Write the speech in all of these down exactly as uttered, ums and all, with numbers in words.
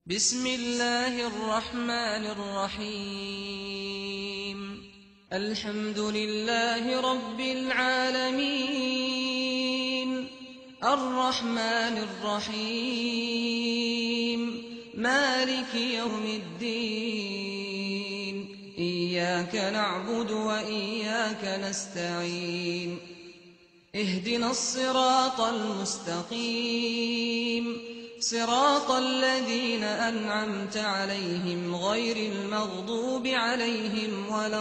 بسم الله الرحمن الرحيم الحمد لله رب العالمين الرحمن الرحيم مالك يوم الدين إياك نعبد وإياك نستعين اهدنا الصراط المستقيم صراط الذين أنعمت عليهم غير المغضوب عليهم ولا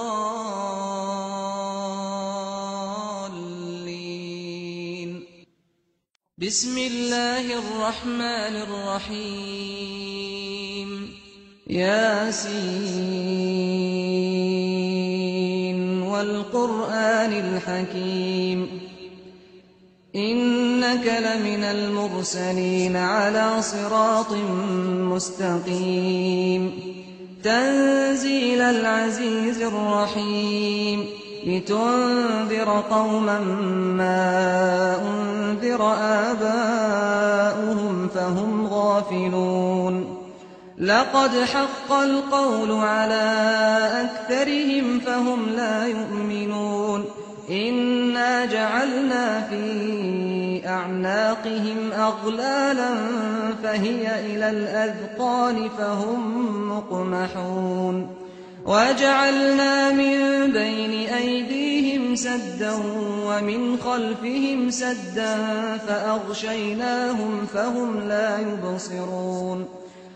الضالين بسم الله الرحمن الرحيم ياسين والقرآن الحكيم إنك لمن المرسلين على صراط مستقيم تنزيل العزيز الرحيم لتنذر قوما ما أنذر آباؤهم فهم غافلون لقد حق القول على أكثرهم فهم لا يؤمنون إنا جعلنا في أعناقهم أغلالا فهي إلى الأذقان فهم مقمحون وجعلنا من بين أيديهم سدا ومن خلفهم سدا فأغشيناهم فهم لا يبصرون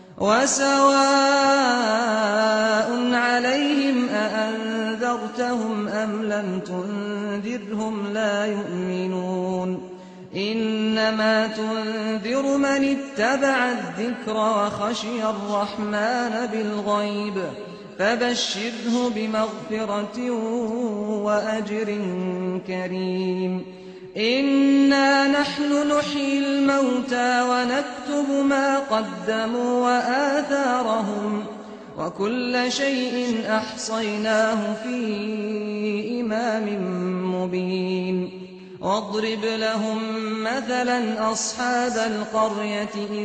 وسواء عليهم أأنذرتهم أم لم تنذرهم لا يؤمنون إنما تنذر من اتبع الذكر وخشي الرحمن بالغيب فبشره بمغفرة وأجر كريم إنا نحن نحيي الموتى ونكتب ما قدموا وآثارهم وكل شيء أحصيناه في إمام مبين واضرب لهم مثلا أصحاب القرية إذ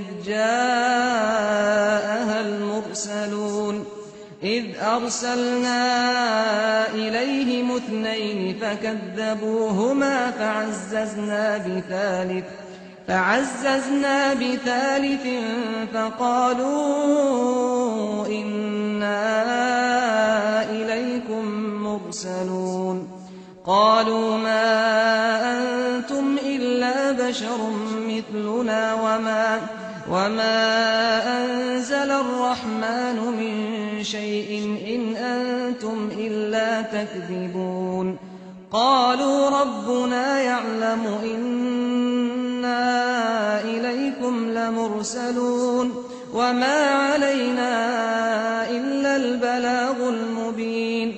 جاءها المرسلون إذ أرسلنا إليهم اثنين فكذبوهما فعززنا بثالث فعززنا بثالث فقالوا إنا إليكم مرسلون قالوا ما أنتم إلا بشر مثلنا وما وما أنزل الرحمن من شيء إن أنتم إلا تكذبون قالوا ربنا يعلم إنا إليكم لمرسلون وما علينا إلا البلاغ المبين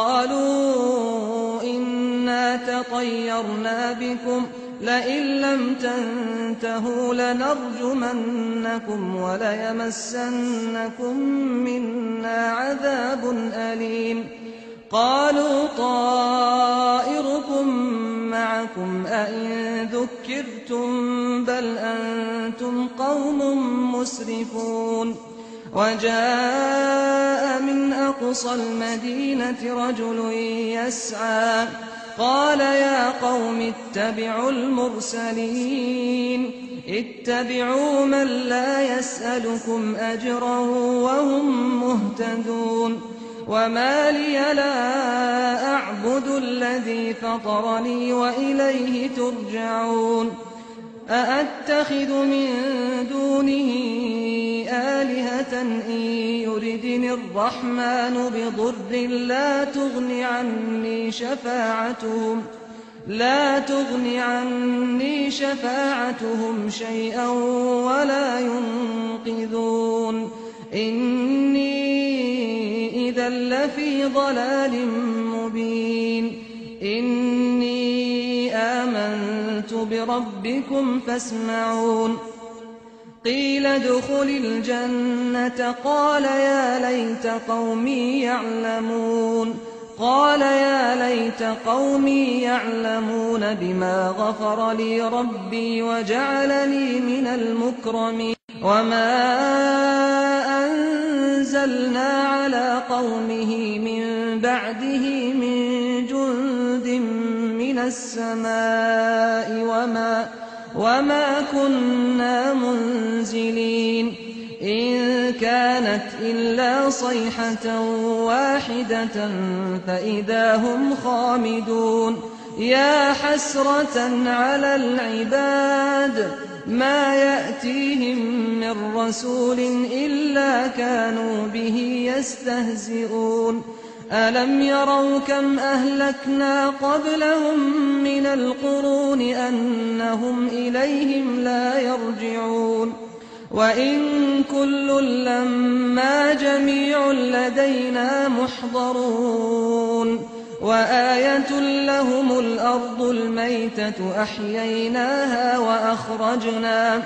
قالوا إنا تطيرنا بكم لئن لم تنتهوا لنرجمنكم وليمسنكم منا عذاب أليم قالوا طائركم معكم أئن ذكرتم بل أنتم قوم مسرفون وجاء من أقصى المدينة رجل يسعى قال يا قوم اتبعوا المرسلين اتبعوا من لا يسألكم أجرا وهم مهتدون وما لي لا أعبد الذي فطرني وإليه ترجعون أأتخذ من دونه آلهة إن يردني الرحمن بضر لا تغن عني شفاعتهم لا تغن عني شفاعتهم شيئا ولا ينقذون إني إذا لفي ضلال مبين إني آمنت بربكم فاسمعون قيل ادخل الجنة قال يا ليت قومي يعلمون قال يا ليت قومي يعلمون بما غفر لي ربي وجعلني من المكرمين وما أنزلنا على قومه من بعده من جند من السماء وما, وما كنا منزلين إن كانت إلا صيحة واحدة فإذا هم خامدون يا حسرة على العباد ما يأتيهم من رسول إلا كانوا به يستهزئون ألم يروا كم أهلكنا قبلهم من القرون أنهم إليهم لا يرجعون وإن كل لما جميع لدينا محضرون وآية لهم الأرض الميتة أحييناها وأخرجنا,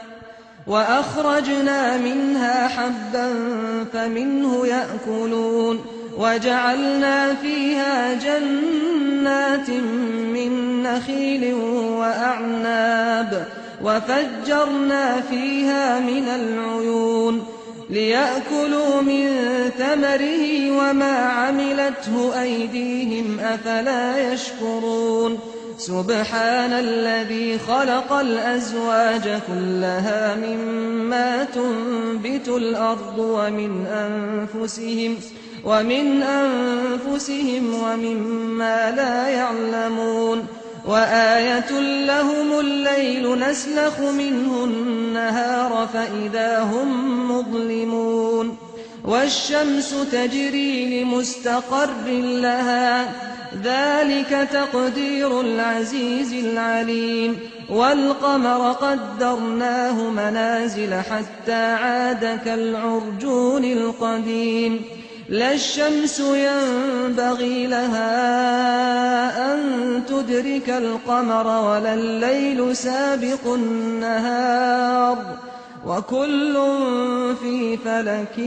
وأخرجنا منها حبا فمنه يأكلون وجعلنا فيها جنات من نخيل وأعناب وفجرنا فيها من العيون ليأكلوا من ثمره وما عملته أيديهم أفلا يشكرون سبحان الذي خلق الأزواج كلها مما تنبت الأرض ومن أنفسهم ومن أنفسهم ومما لا يعلمون وآية لهم الليل نسلخ منه النهار فإذا هم مظلمون والشمس تجري لمستقر لها ذلك تقدير العزيز العليم والقمر قدرناه منازل حتى عاد كالعرجون القديم لا الشمس ينبغي لها أن تدرك القمر ولا الليل سابق النهار وكل في فلك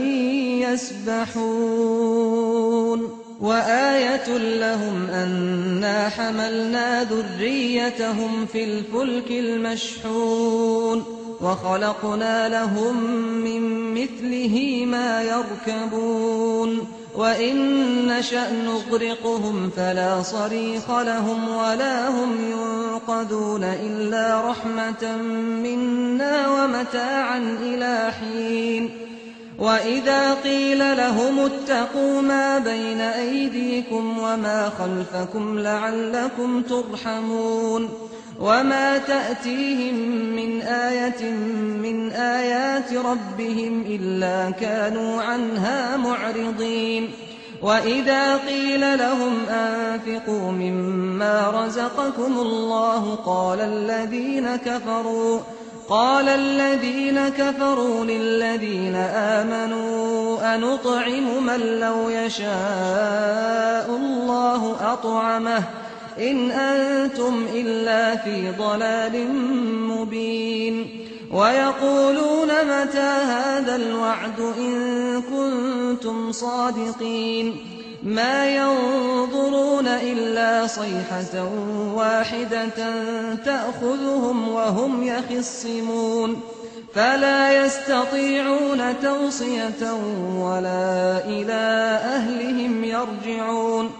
يسبحون وآية لهم أنا حملنا ذريتهم في الفلك المشحون وخلقنا لهم من مثله ما يركبون وإن نشأ نغرقهم فلا صريخ لهم ولا هم ينقذون إلا رحمة منا ومتاعا إلى حين وإذا قيل لهم اتقوا ما بين أيديكم وما خلفكم لعلكم ترحمون وما تأتيهم من آية من آيات ربهم إلا كانوا عنها معرضين وإذا قيل لهم أنفقوا مما رزقكم الله قال الذين كفروا قال الذين كفروا للذين آمنوا أنطعم من لو يشاء الله أطعمه إن أنتم إلا في ضلال مبين ويقولون متى هذا الوعد إن كنتم صادقين ما ينظرون إلا صيحة واحدة تأخذهم وهم يخصمون فلا يستطيعون توصية ولا إلى أهلهم يرجعون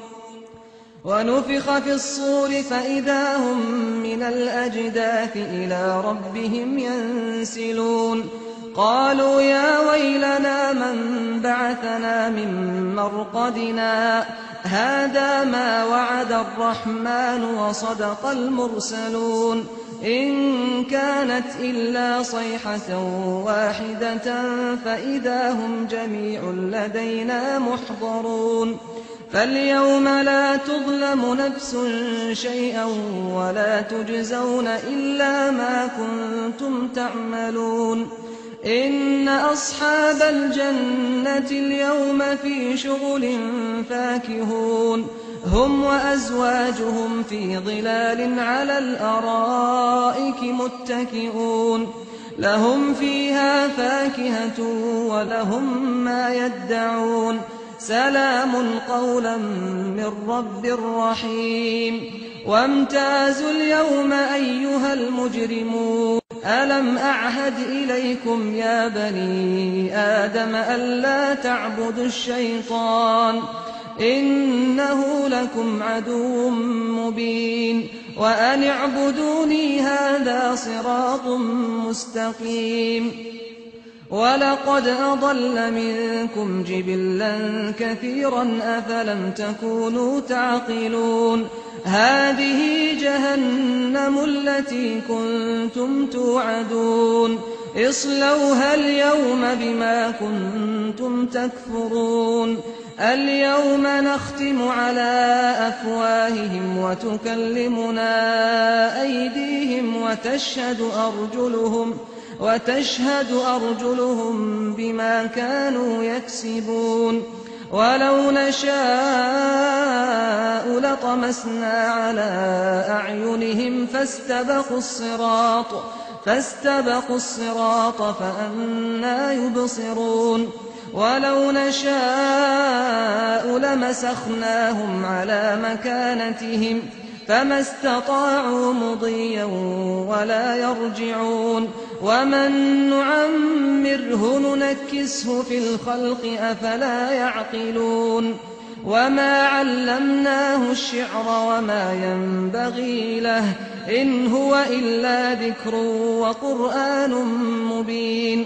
ونفخ في الصور فإذا هم من الأجداث إلى ربهم ينسلون قالوا يا ويلنا من بعثنا من مرقدنا هذا ما وعد الرحمن وصدق المرسلون إن كانت إلا صيحة واحدة فإذا هم جميع لدينا محضرون فاليوم لا تظلم نفس شيئا ولا تجزون إلا ما كنتم تعملون إن أصحاب الجنة اليوم في شغل فاكهون هم وأزواجهم في ظلال على الأرائك متكئون لهم فيها فاكهة ولهم ما يدعون سلام قولا من رب رحيم وامتازوا اليوم أيها المجرمون ألم أعهد إليكم يا بني آدم ألا تعبدوا الشيطان إنه لكم عدو مبين وأن اعبدوني هذا صراط مستقيم ولقد أضل منكم جبلا كثيرا أفلم تكونوا تعقلون هذه جهنم التي كنتم توعدون اصلوها اليوم بما كنتم تكفرون اليوم نختم على أفواههم وتكلمنا أيديهم وتشهد أرجلهم وتشهد أرجلهم بما كانوا يكسبون ولو نشاء لطمسنا على أعينهم فاستبقوا الصراط فاستبقوا الصراط فأنى يبصرون ولو نشاء لمسخناهم على مكانتهم فما استطاعوا مضيا ولا يرجعون ومن نعمره ننكسه في الخلق أفلا يعقلون وما علمناه الشعر وما ينبغي له إن هو إلا ذكر وقرآن مبين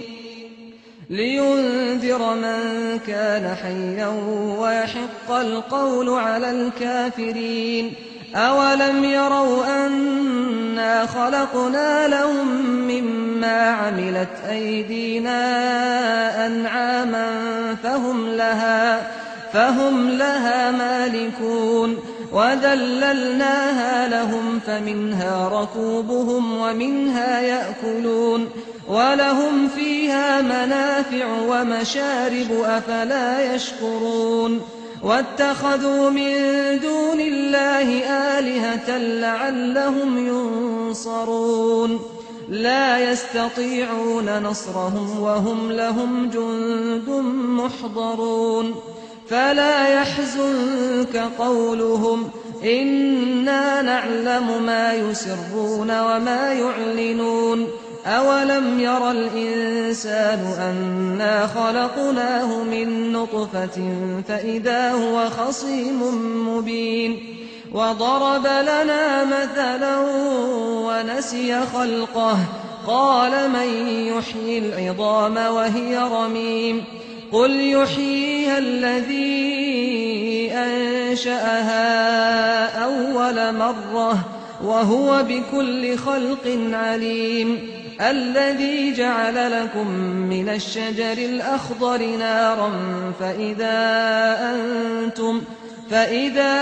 لينذر من كان حيا ويحق القول على الكافرين أولم يروا أنا خلقنا لهم مما عملت أيدينا أنعاما فهم لها, فهم لها مالكون وذللناها لهم فمنها ركوبهم ومنها يأكلون ولهم فيها منافع ومشارب أفلا يشكرون واتخذوا من دون الله آلهة لعلهم ينصرون لا يستطيعون نصرهم وهم لهم جند محضرون فلا يحزنك قولهم إنا نعلم ما يسرون وما يعلنون أولم ير الإنسان أنا خلقناه من نطفة فإذا هو خصيم مبين وضرب لنا مثلا ونسي خلقه قال من يحيي العظام وهي رميم قل يحييها الذي أنشأها أول مرة وهو بكل خلق عليم الذي جعل لكم من الشجر الأخضر نارا فإذا أنتم, فإذا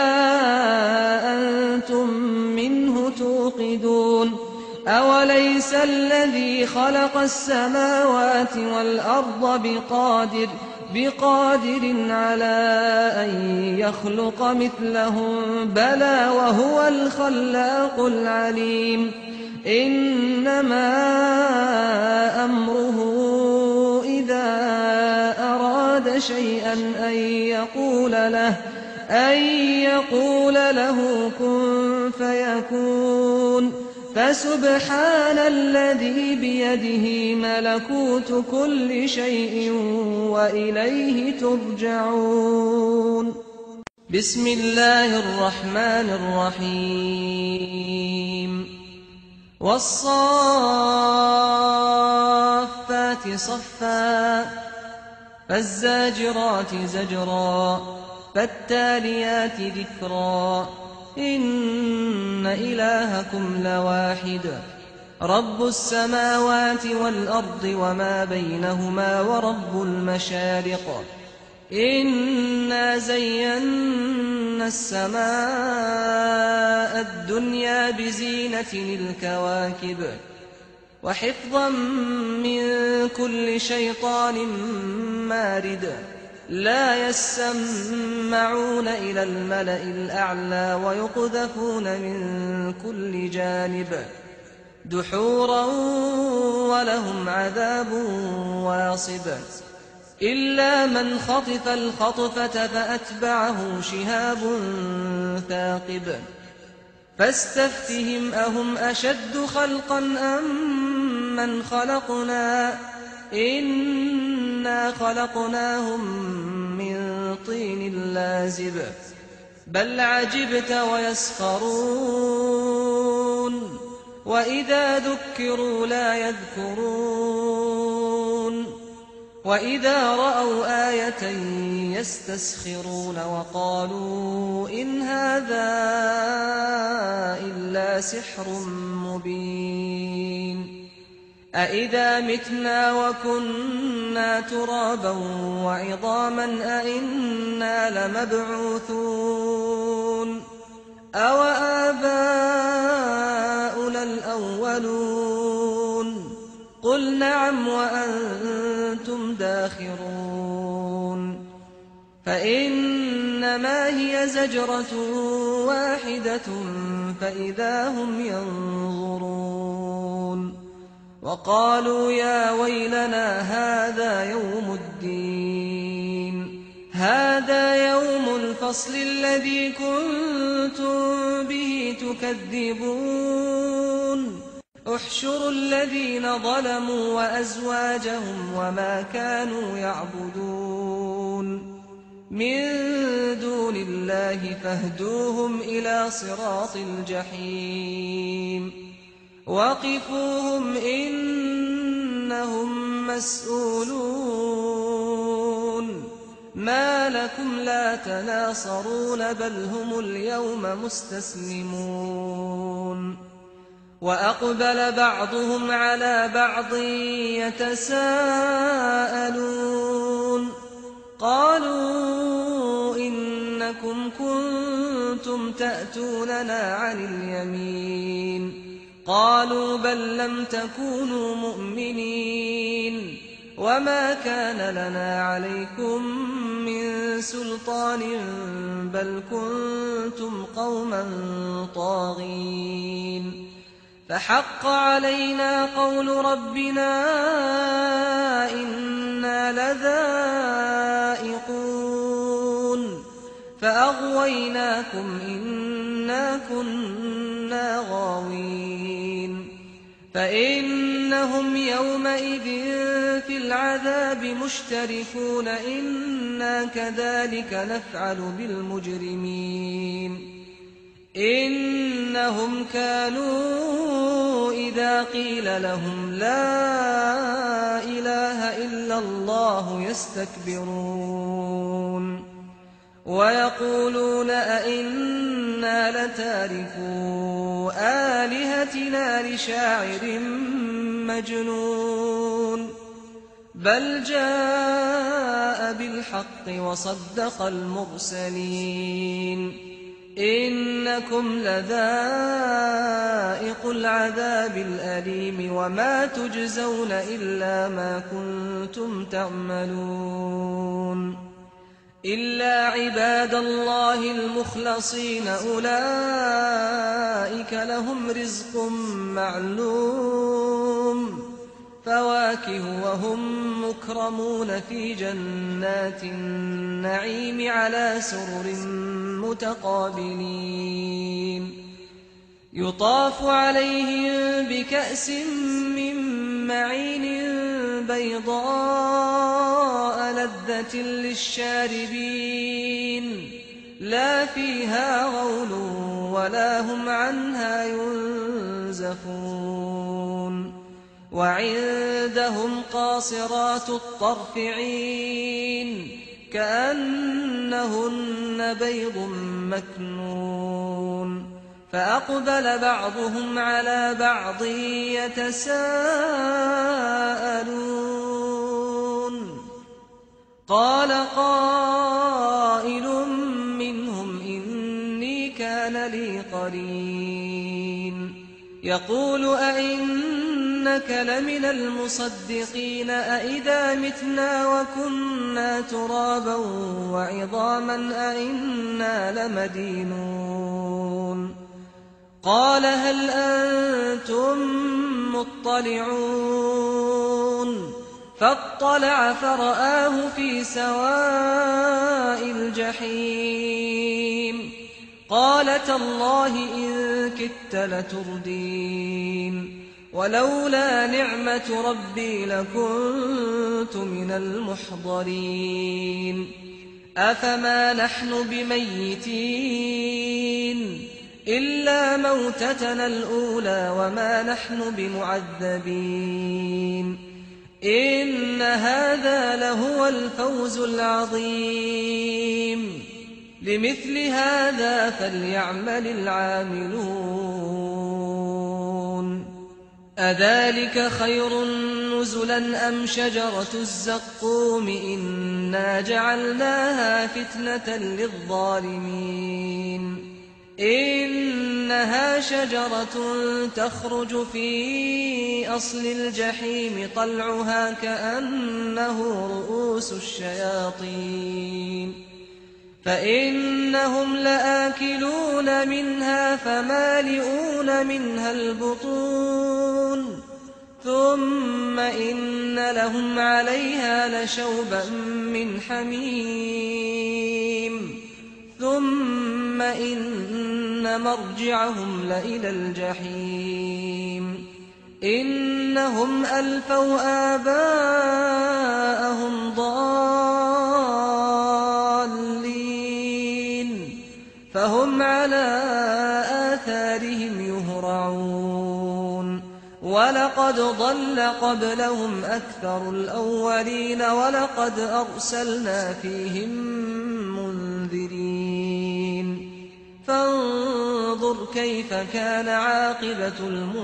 أنتم منه توقدون أوليس الذي خلق السماوات والأرض بقادر, بقادر على أن يخلق مثلهم بلى وهو الخلاق العليم إنما أمره إذا أراد شيئا أن يقول له, أن يقول له كن فيكون فسبحان الذي بيده ملكوت كل شيء وإليه ترجعون بسم الله الرحمن الرحيم والصافات صفا فالزاجرات زجرا فالتاليات ذكرا إن إلهكم لواحد رب السماوات والأرض وما بينهما ورب المشارق إنا زينا السماء الدنيا بزينة الكواكب وحفظا من كل شيطان مارد لا يسمعون إلى الملأ الأعلى ويقذفون من كل جانب دحورا ولهم عذاب واصب إلا من خطف الخطفة فأتبعه شهاب ثاقب فاستفتهم أهم أشد خلقا أم ممن خلقنا إنا خلقناهم من طين لازب بل عجبت ويسخرون وإذا ذكروا لا يذكرون وإذا رأوا آية يستسخرون وقالوا إن هذا إلا سحر مبين أإذا متنا وكنا ترابا وعظاما أإنا لمبعوثون أو آباؤنا الأولون قل نعم وأنتم داخرون فإنما هي زجرة واحدة فإذا هم ينظرون وقالوا يا ويلنا هذا يوم الدين هذا يوم الفصل الذي كنتم به تكذبون احشروا الذين ظلموا وأزواجهم وما كانوا يعبدون من دون الله فاهدوهم إلى صراط الجحيم وقفوهم إنهم مسؤولون ما لكم لا تناصرون بل هم اليوم مستسلمون وأقبل بعضهم على بعض يتساءلون قالوا إنكم كنتم تأتوننا عن اليمين قالوا بل لم تكونوا مؤمنين وما كان لنا عليكم من سلطان بل كنتم قوما طاغين فحق علينا قول ربنا إنا لذائقون فأغويناكم إنا كنا غاوين فإنهم يومئذ في العذاب مشتركون إنا كذلك نفعل بالمجرمين إنهم كانوا إذا قيل لهم لا إله إلا الله يستكبرون ويقولون أئنا لتاركو آلهتنا لشاعر مجنون بل جاء بالحق وصدق المرسلين إنكم لذائق العذاب الأليم وما تجزون إلا ما كنتم تعملون إلا عباد الله المخلصين أولئك لهم رزق معلوم فواكه وهم مكرمون في جنات النعيم على سرر متقابلين يطاف عليهم بكأس من معين بيضاء لذة للشاربين لا فيها غول ولا هم عنها ينزفون وعندهم قاصرات الطرف عين كأنهن بيض مكنون فأقبل بعضهم على بعض يتساءلون قال قائل منهم إني كان لي قرين يقول أئنك لمن المصدقين أئذا متنا وكنا ترابا وعظاما أئنا لمدينون قال هل أنتم مطلعون فاطلع فرآه في سواء الجحيم قال تالله إن كدت لتردين ولولا نعمة ربي لكنت من المحضرين أفما نحن بميتين إلا موتتنا الأولى وما نحن بمعذبين إن هذا لهو الفوز العظيم لمثل هذا فليعمل العاملون أذلك خير نزلا أم شجرة الزقوم إنا جعلناها فتنة للظالمين إنها شجرة تخرج في أصل الجحيم طلعها كأنه رؤوس الشياطين فإنهم لآكلون منها فمالئون منها البطون ثم إن لهم عليها لشوبا من حميم ثم إن مرجعهم لإلى الجحيم إنهم ألفوا آباءهم ضالين فهم على آثارهم يهرعون ولقد ضل قبلهم أكثر الأولين ولقد أرسلنا فيهم منذرين فانظر كيف كان عاقبة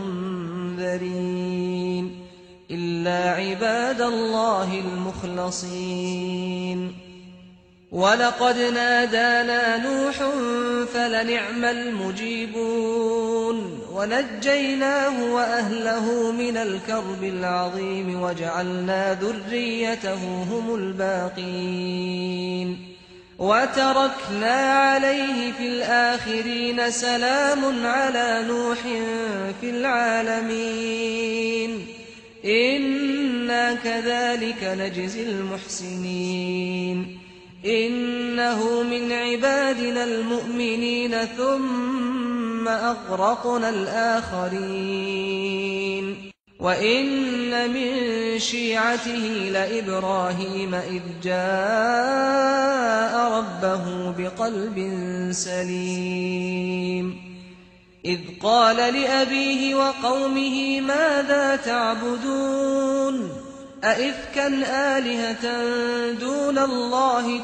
المنذرين إلا عباد الله المخلصين ولقد نادانا نوح فلنعم المجيبون ونجيناه وأهله من الكرب العظيم وجعلنا ذريته هم الباقين وتركنا عليه في الآخرين سلام على نوح في العالمين إنا كذلك نجزي المحسنين إنه من عبادنا المؤمنين ثم أغرقنا الآخرين وإن من شيعته لإبراهيم إذ جاء ربه بقلب سليم إذ قال لأبيه وقومه ماذا تعبدون أئفكا آلهة دون الله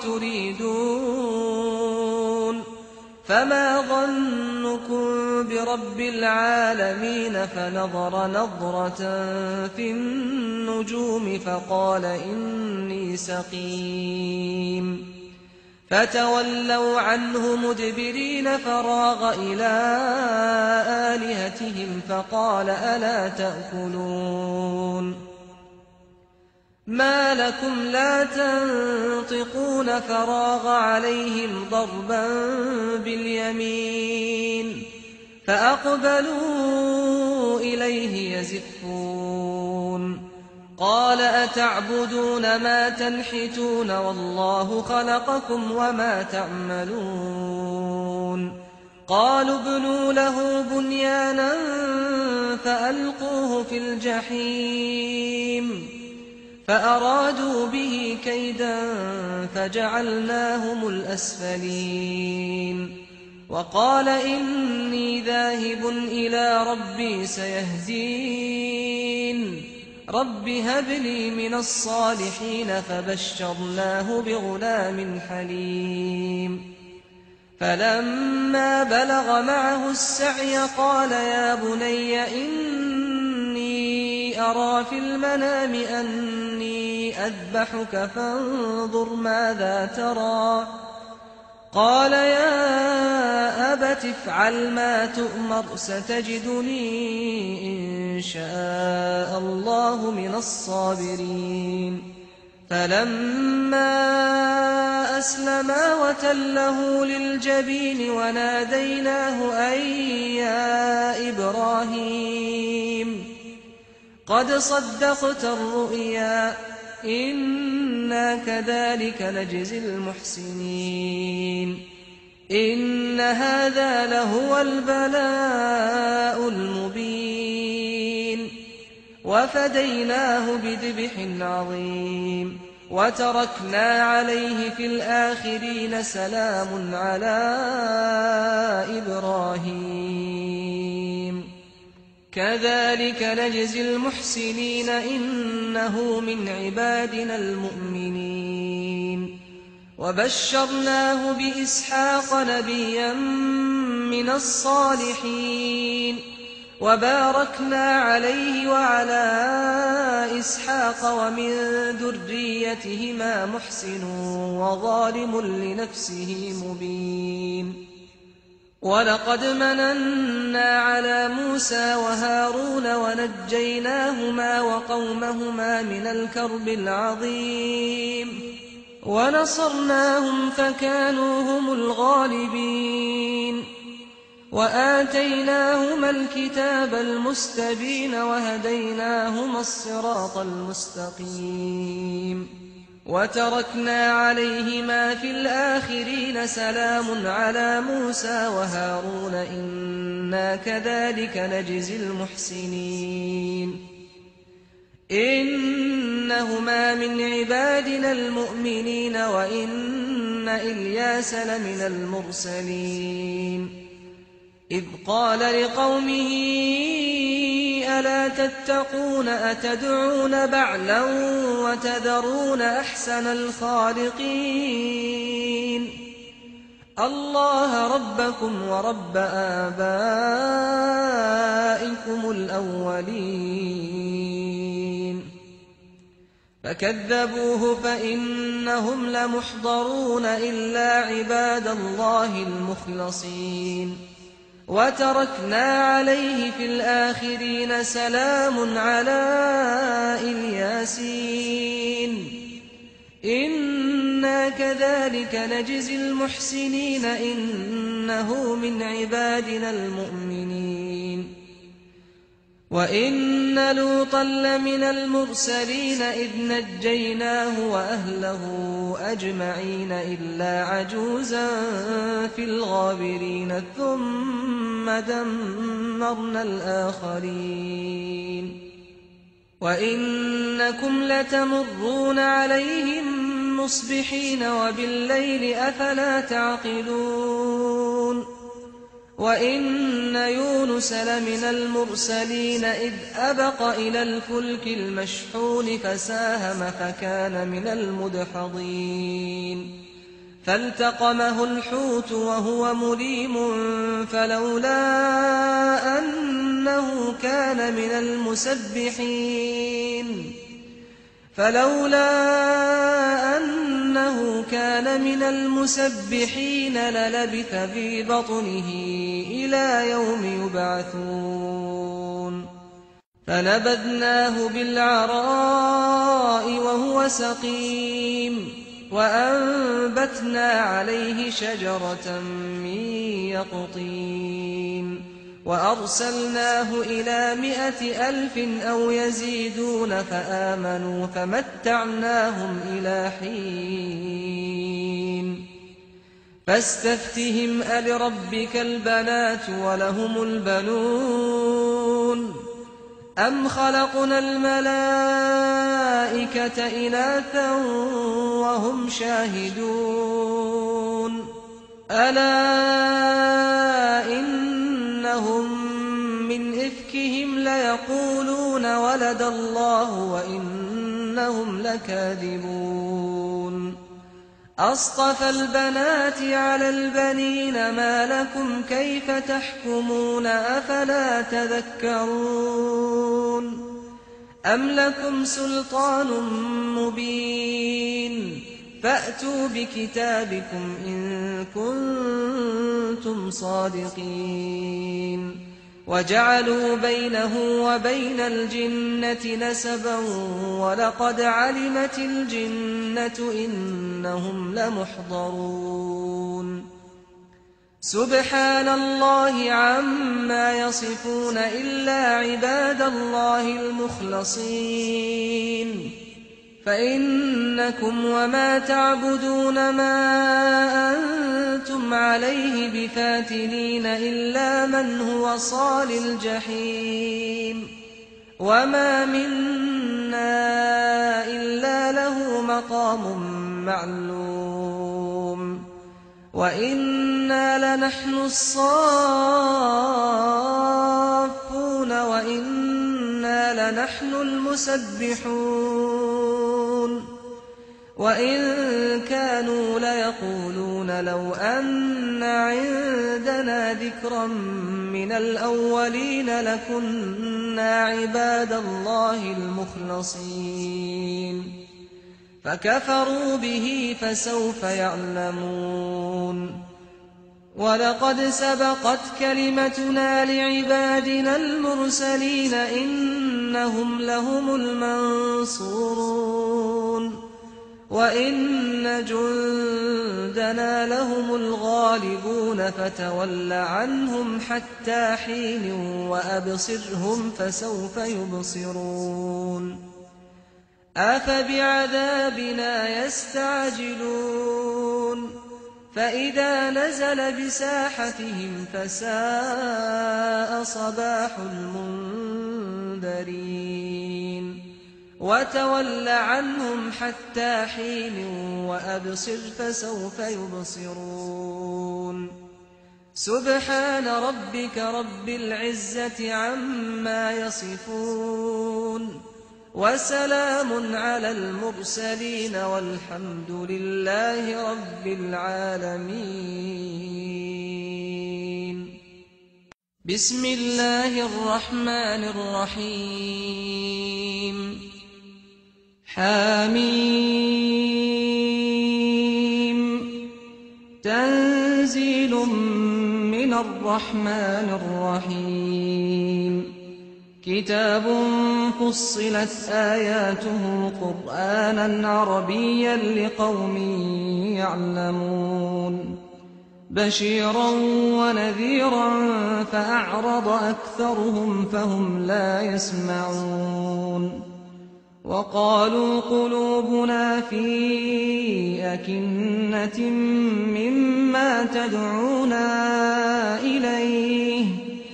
تريدون فما ظنكم برب العالمين فنظر نظرة في النجوم فقال إني سقيم فتولوا عنه مدبرين فراغ إلى آلهتهم فقال ألا تأكلون ما لكم لا تنطقون فراغ عليهم ضربا باليمين فأقبلوا إليه يزفون قال أتعبدون ما تنحتون والله خلقكم وما تعملون قالوا ابنوا له بنيانا فألقوه في الجحيم فأرادوا به كيدا فجعلناهم الأسفلين وقال إني ذاهب إلى ربي سيهدين رب هب لي من الصالحين فبشرناه بغلام حليم فلما بلغ معه السعي قال يا بني إني أرى في المنام أني أذبحك فانظر ماذا ترى قال يا أبت افعل ما تؤمر ستجدني إن شاء الله من الصابرين فلما أسلما وتله للجبين وناديناه أن يا إبراهيم قد صدقت الرؤيا إنا كذلك نجزي المحسنين إن هذا لهو البلاء المبين وفديناه بذبح عظيم وتركنا عليه في الآخرين سلام على إبراهيم كذلك نجزي المحسنين إنه من عبادنا المؤمنين وبشرناه بإسحاق نبيا من الصالحين وباركنا عليه وعلى إسحاق ومن ذريتهما محسن وظالم لنفسه مبين ولقد مننا على موسى وهارون ونجيناهما وقومهما من الكرب العظيم ونصرناهم فكانوا هم الغالبين وآتيناهما الكتاب المستبين وهديناهما الصراط المستقيم وتركنا عليهما في الآخرين سلام على موسى وهارون إنا كذلك نجزي المحسنين إنهما من عبادنا المؤمنين وإن إلياس لمن المرسلين إذ قال لقومه ألا تتقون أتدعون بعلا وتذرون أحسن الخالقين الله ربكم ورب آبائكم الأولين فكذبوه فإنهم لمحضرون إلا عباد الله المخلصين وتركنا عليه في الآخرين سلام على الياسين إنا كذلك نجزي المحسنين إنه من عبادنا المؤمنين وإن لوطا لمن المرسلين إذ نجيناه وأهله أجمعين إلا عجوزا في الغابرين ثم دمرنا الآخرين وإنكم لتمرون عليهم مصبحين وبالليل أفلا تعقلون وإن يونس لمن المرسلين إذ أبق إلى الفلك المشحون فساهم فكان من المدحضين فالتقمه الحوت وهو مليم فلولا أنه كان من المسبحين فلولا أنه كان من المسبحين للبث في بطنه إلى يوم يبعثون فنبذناه بالعراء وهو سقيم وأنبتنا عليه شجرة من يقطين وأرسلناه إلى مائة ألف أو يزيدون فآمنوا فمتعناهم إلى حين فاستفتهم ألربك البنات ولهم البنون أم خلقنا الملائكة إناثا وهم شاهدون ألا إنهم من إفكهم ليقولون ولد الله وإنهم لكاذبون أصطفى البنات على البنين ما لكم كيف تحكمون أفلا تذكرون أم لكم سلطان مبين فأتوا بكتابكم إن كنتم صادقين وجعلوا بينه وبين الجنة نسبا ولقد علمت الجنة إنهم لمحضرون سبحان الله عما يصفون إلا عباد الله المخلصين فإنكم وما تعبدون ما أنتم عليه بفاتنين إلا من هو صال الجحيم وما منا إلا له مقام معلوم وإنا لنحن الصافون وإنا لنحن المسبحون وإن كانوا ليقولون لو أن عندنا ذكرا من الأولين لكنا عباد الله المخلصين فكفروا به فسوف يعلمون ولقد سبقت كلمتنا لعبادنا المرسلين إنهم لهم المنصورون وإن جندنا لهم الغالبون فتول عنهم حتى حين وأبصرهم فسوف يبصرون أفبعذابنا يستعجلون فإذا نزل بساحتهم فساء صباح المنذرين وتول عنهم حتى حين وأبصر فسوف يبصرون سبحان ربك رب العزة عما يصفون وسلام على المرسلين والحمد لله رب العالمين. بسم الله الرحمن الرحيم. حميم. تنزيل من الرحمن الرحيم. كتاب فصلت آياته قرآنا عربيا لقوم يعلمون بشيرا ونذيرا فأعرض أكثرهم فهم لا يسمعون وقالوا قلوبنا في أكنة مما تدعونا إليه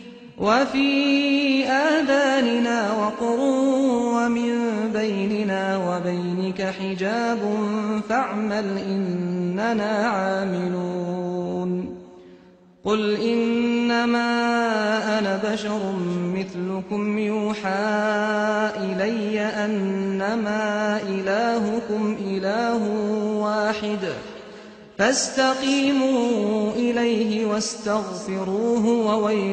وفي آذاننا وقر ومن بيننا وبينك حجاب فاعمل إننا عاملون قل إنما أنا بشر مثلكم يوحى إلي أنما إلهكم إله واحد فاستقيموا إليه واستغفروه وويل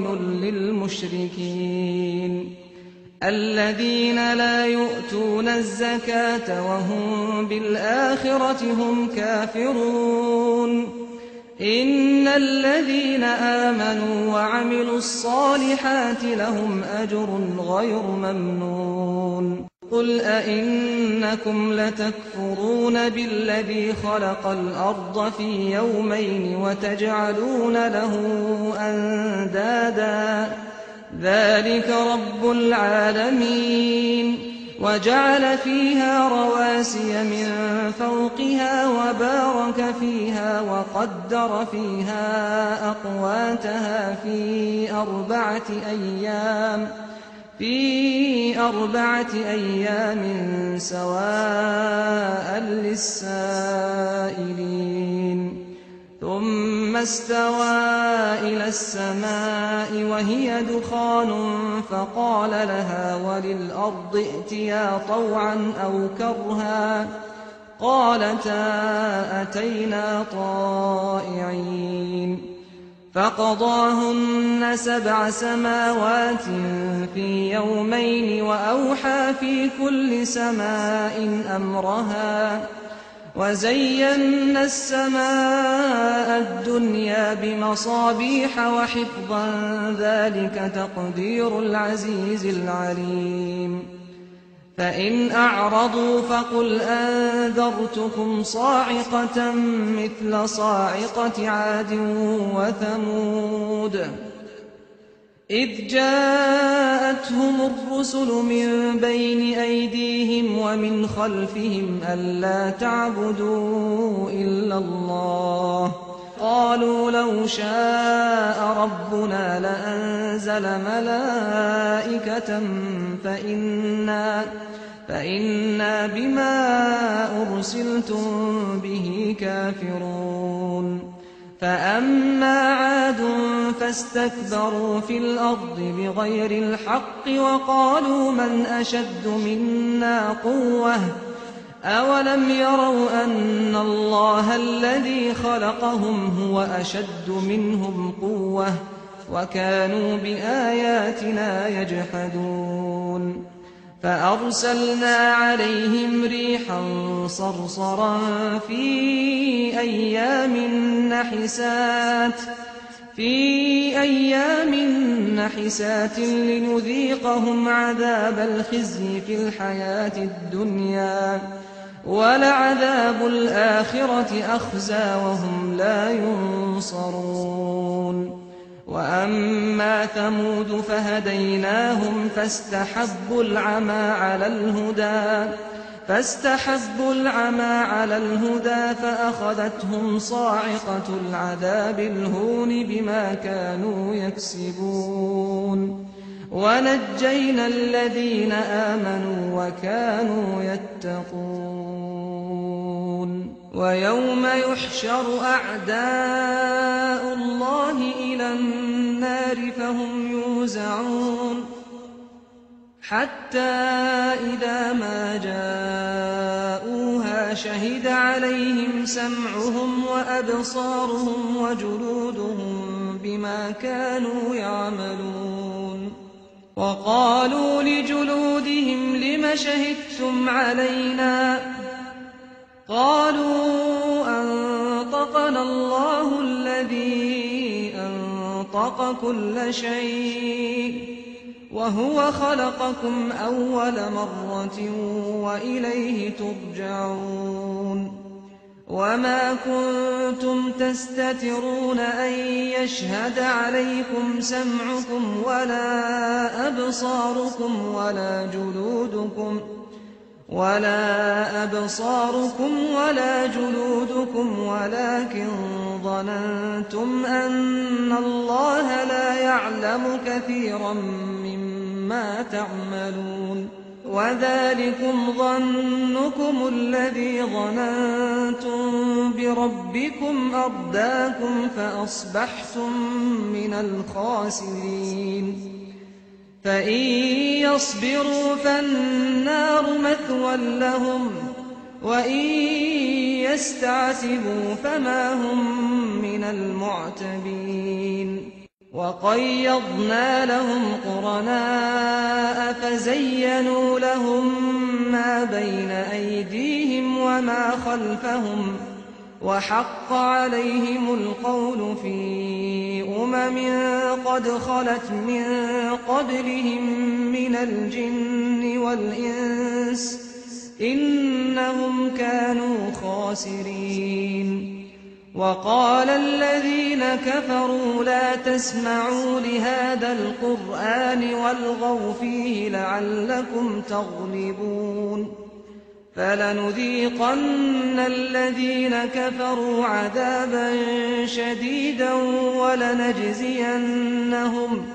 للمشركين الذين لا يؤتون الزكاة وهم بالآخرة هم كافرون إن الذين آمنوا وعملوا الصالحات لهم أجر غير ممنون قل أئنكم لتكفرون بالذي خلق الأرض في يومين وتجعلون له أندادا ذلك رب العالمين وجعل فيها رواسي من فوقها وبارك فيها وقدر فيها أقواتها في أربعة أيام في أربعة أيام سواء للسائلين ثم استوى إلى السماء وهي دخان فقال لها وللأرض ائتيا طوعا أو كرها قالتا أتينا طائعين فقضاهن سبع سماوات في يومين وأوحى في كل سماء أمرها وزينا السماء الدنيا بمصابيح وحفظا ذلك تقدير العزيز العليم فإن أعرضوا فقل أنذرتكم صاعقة مثل صاعقة عاد وثمود إذ جاءتهم الرسل من بين أيديهم ومن خلفهم ألا تعبدوا إلا الله وقالوا لو شاء ربنا لأنزل ملائكة فإنا, فإنا بما أرسلتم به كافرون فأما عاد فاستكبروا في الأرض بغير الحق وقالوا من أشد منا قوة أولم يروا أن الله الذي خلقهم هو أشد منهم قوة وكانوا بآياتنا يجحدون فأرسلنا عليهم ريحا صرصرا في أيام نحسات في أيام نحسات لنذيقهم عذاب الخزي في الحياة الدنيا ولعذاب الآخرة أخزى وهم لا ينصرون وأما ثمود فهديناهم فاستحبوا العمى على الهدى فاستحبوا العمى على الهدى فأخذتهم صاعقة العذاب الهون بما كانوا يكسبون ونجينا الذين آمنوا وكانوا يتقون ويوم يحشر أعداء الله إلى النار فهم يوزعون حتى إذا ما جاءوها شهد عليهم سمعهم وأبصارهم وجلودهم بما كانوا يعملون وقالوا لجلودهم لم شهدتم علينا قالوا أنطقنا الله الذي أنطق كل شيء وهو خلقكم أول مرة وإليه ترجعون وما كنتم تستترون أن يشهد عليكم سمعكم ولا أبصاركم ولا جلودكم ولا أبصاركم ولا جلودكم ولكن ظننتم أن الله لا يعلم كثيرا مما تعملون وذلكم ظنكم الذي ظننتم بربكم أرداكم فأصبحتم من الخاسرين فإن يصبروا فالنار مثوى لهم وإن يستعتبوا فما هم من المعتبين وقيضنا لهم قرناء فزينوا لهم ما بين أيديهم وما خلفهم وحق عليهم القول في أمم قد خلت من قبلهم من الجن والإنس إنهم كانوا خاسرين وقال الذين كفروا لا تسمعوا لهذا القرآن والغوا فيه لعلكم تغلبون فلنذيقن الذين كفروا عذابا شديدا ولنجزينهم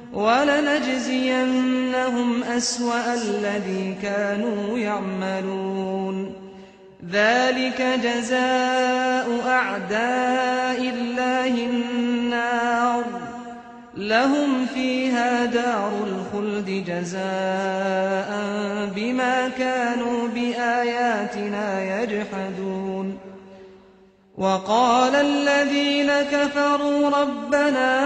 ولنجزينهم أسوأ الذي كانوا يعملون ذلك جزاء أعداء الله النار لهم فيها دار الخلد جزاء بما كانوا بآياتنا يجحدون وقال الذين كفروا ربنا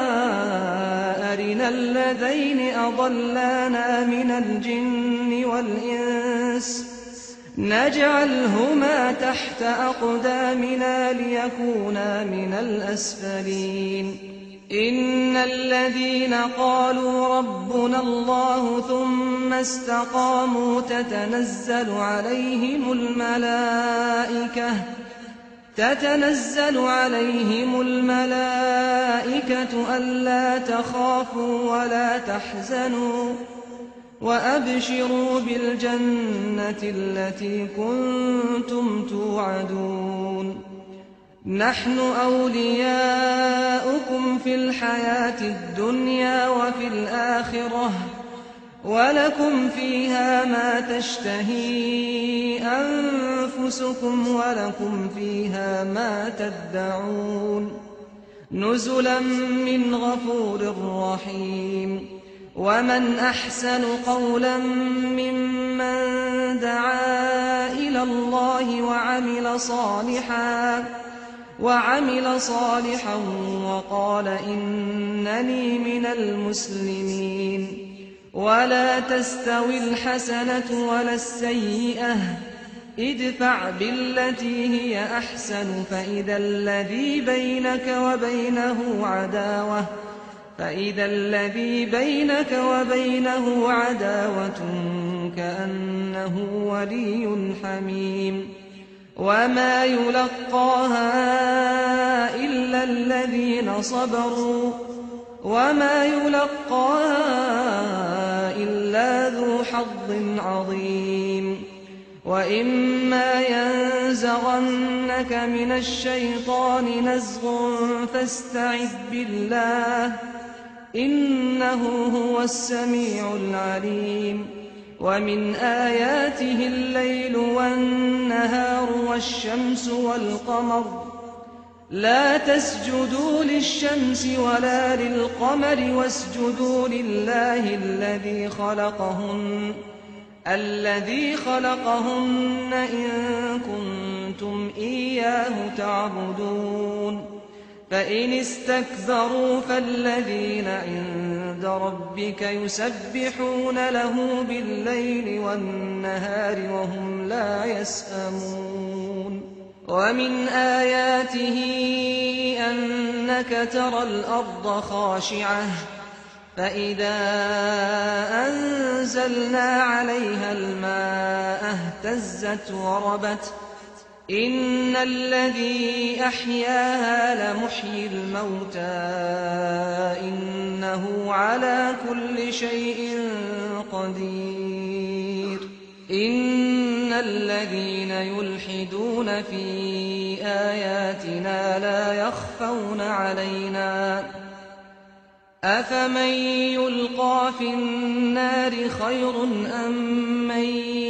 أرنا الذين أضلانا من الجن والإنس نجعلهما تحت أقدامنا ليكونا من الأسفلين إن الذين قالوا ربنا الله ثم استقاموا تتنزل عليهم الملائكة تتنزل عليهم الملائكة ألا تخافوا ولا تحزنوا وأبشروا بالجنة التي كنتم توعدون نحن أولياؤكم في الحياة الدنيا وفي الآخرة ولكم فيها ما تشتهي أنفسكم ولكم فيها ما تدعون نزلا من غفور رحيم. ومن أحسن قولا ممن دعا إلى الله وعمل صالحا وعمل صالحا وقال إنني من المسلمين. ولا تستوي الحسنة ولا السيئة ادفع بالتي هي أحسن فإذا الذي بينك وبينه عداوة فإذا الذي بينك وبينه عداوة كأنه ولي حميم. وما يلقاها إلا الذين صبروا وما يلقاها إلا ذو حظ عظيم. وإما ينزغنك من الشيطان نزغ فاستعذ بالله إنه هو السميع العليم. ومن آياته الليل والنهار والشمس والقمر لا تسجدوا للشمس ولا للقمر واسجدوا لله الذي خلقهن الذي خلقهن إن كنتم إياه تعبدون. فإن استكبروا فالذين عند ربك يسبحون له بالليل والنهار وهم لا يسأمون. ومن آياته أنك ترى الأرض خاشعة فإذا أنزلنا عليها الماء اهتزت وربت إن الذي أحياها لمحيي الموتى إنه على كل شيء قدير. إن الذين يلحدون في آياتنا لا يخفون علينا أفمن يلقى في النار خير أم من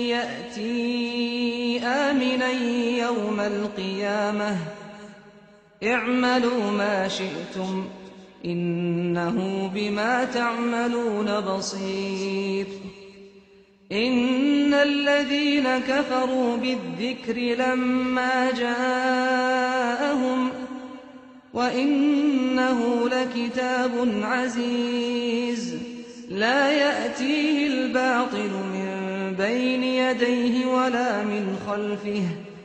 يأتي آمنا يوم القيامة اعملوا ما شئتم إنه بما تعملون بصير. إن الذين كفروا بالذكر لما جاءهم وإنه لكتاب عزيز لا يأتيه الباطل من بين يديه ولا من خلفه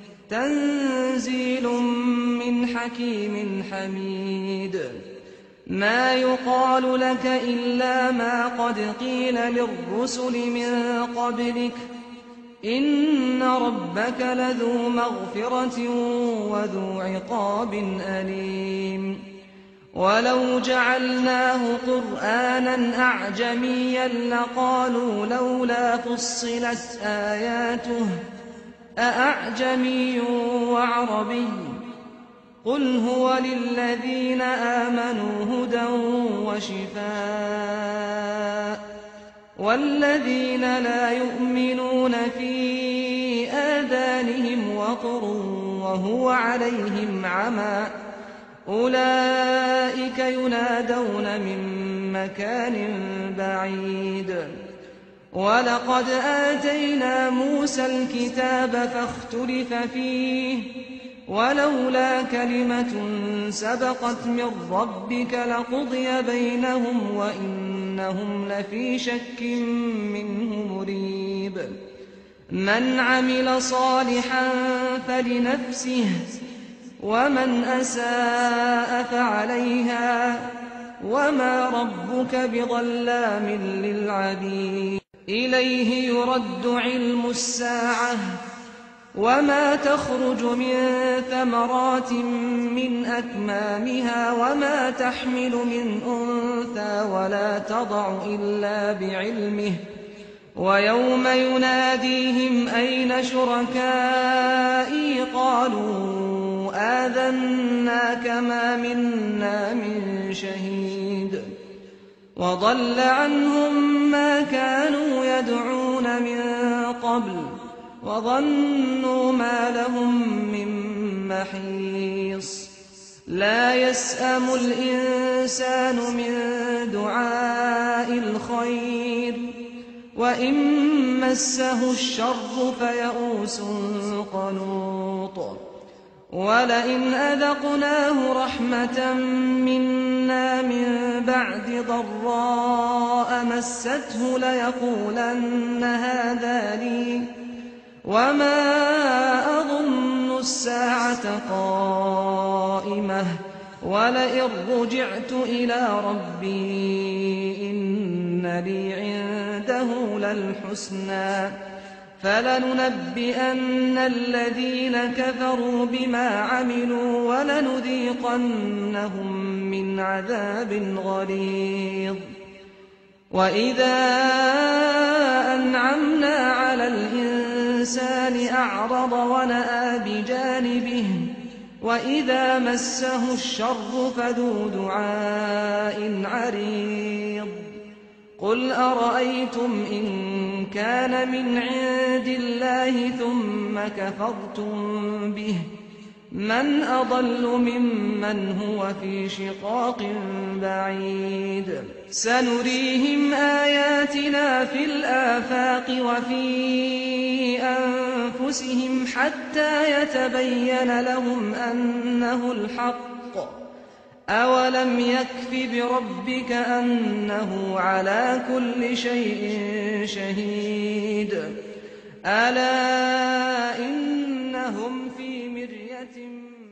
تنزيل من حكيم حميد. ما يقال لك إلا ما قد قيل للرسل من قبلك إن ربك لذو مغفرة وذو عقاب أليم. ولو جعلناه قرآنا أعجميا لقالوا لولا فصلت آياته أأعجمي وعربي قل هو للذين آمنوا هدى وشفاء والذين لا يؤمنون في آذانهم وقر وهو عليهم عمى أولئك ينادون من مكان بعيد. ولقد آتينا موسى الكتاب فاختلف فيه ولولا كلمة سبقت من ربك لقضي بينهم وإنهم لفي شك منه مريب. من عمل صالحا فلنفسه ومن أساء فعليها وما ربك بظلام للعبيد. إليه يرد علم الساعة وما تخرج من ثمرات من أكمامها وما تحمل من أنثى ولا تضع إلا بعلمه ويوم يناديهم أين شركائي قالوا آذناك ما منا من شهيد وضل عنهم ما كانوا يدعون من قبل وظنوا ما لهم من محيص لا يسأم الإنسان من دعاء الخير وإن مسه الشر فيئوس قنوط ولئن أذقناه رحمة منا من بعد ضراء مسته ليقولن هذا لي وما أظن الساعة قائمة ولئن رجعت إلى ربي إن لي عنده للحسنى فلننبئن الذين كفروا بما عملوا ولنذيقنهم من عذاب غليظ وإذا أنعمنا على الإنسان أعرض ونأى بجانبه وإذا مسه الشر فذو دعاء عريض قل أرأيتم إن كان من عند الله ثم كفرتم به من أضل ممن هو في شقاق بعيد سنريهم آياتنا في الآفاق وفي أنفسهم حتى يتبين لهم أنه الحق أولم يكف بربك أنه على كل شيء شهيد ألا إنهم في مرية